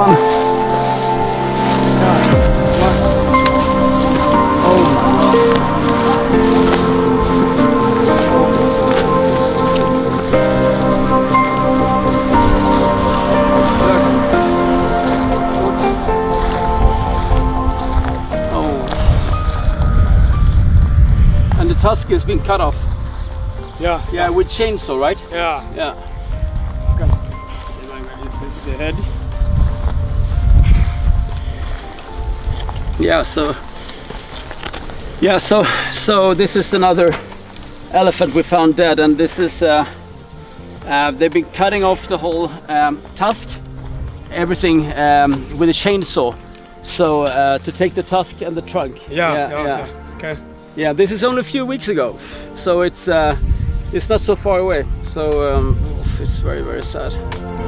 one. Oh my God. Oh. And the tusk has been cut off. Yeah. Yeah, with chainsaw, right? Yeah. Yeah. This is the head. Yeah, so this is another elephant we found dead, and this is they've been cutting off the whole tusk, everything with a chainsaw, so to take the tusk and the trunk. Yeah. Okay. Yeah, this is only a few weeks ago, so it's not so far away, so it's very, very sad.